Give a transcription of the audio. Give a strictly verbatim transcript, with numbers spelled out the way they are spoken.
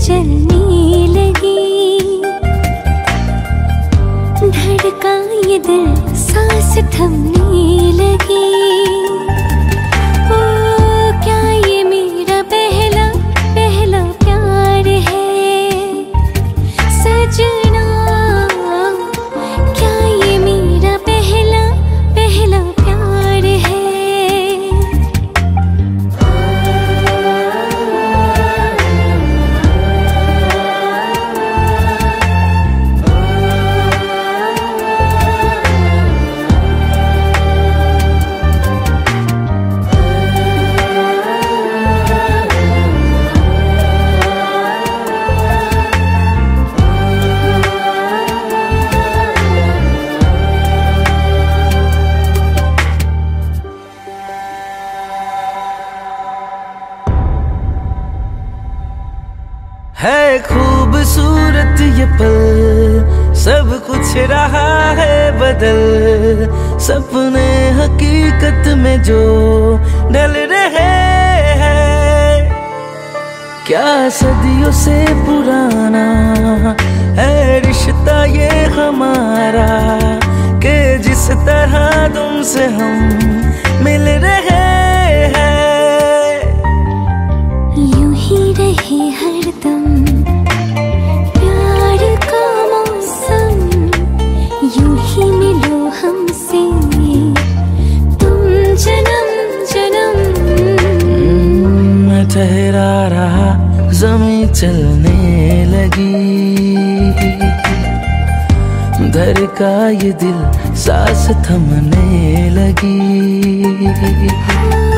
चलने लगी, धड़का ये दिल सांस थमने लगी। ओ क्या ये मेरा पहला पहला प्यार है सजना, क्या ये मेरा पहला पहला प्यार है। है खूबसूरत ये पल, सब कुछ रहा है बदल, सपने हकीकत में जो ढल रहे हैं। क्या सदियों से पुराना है रिश्ता ये हमारा, कि जिस तरह तुमसे हम मिल रहे हैं। यूं ही रहे हरदम प्यार का मौसम, यूं ही मिलो हमसे तुम जन्म जन्म। मैं ठहरा रहा ज़मीं चलने लगी, धड़का ये दिल सांस थमने लगी।